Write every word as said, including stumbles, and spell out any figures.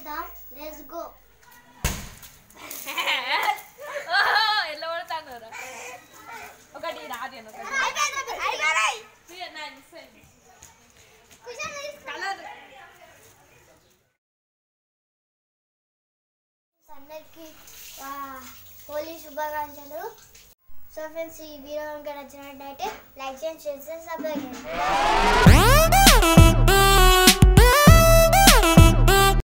చేద్దాం let's go ఎల్ల పడతానరా ఒకటి రాదేను ఒకటి అయిపోయి సీ నైస్ కలర్ అందరికి హోలీ శుభాకాంక్షలు. సో ఫ్రెండ్స్ ఈ వీడియో కనుక నచ్చినట్టయితే లైక్ చేయండి, షేర్ చేయండి, సబ్స్క్రైబ్ చేయండి.